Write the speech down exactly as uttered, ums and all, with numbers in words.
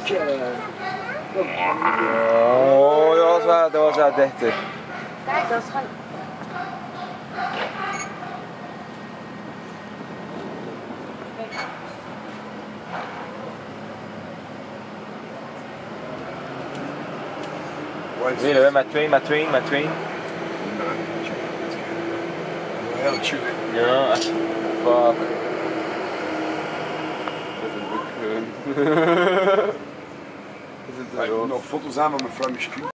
Oh, dat was wel, dat was wel dichter. Kijk, dat is gewoon... Weer met twee, met twee, met twee. Heel chill. Ja, echt. Fuck. Dat is een boek. Ik heb nog foto's aan van mijn vrouw misschien.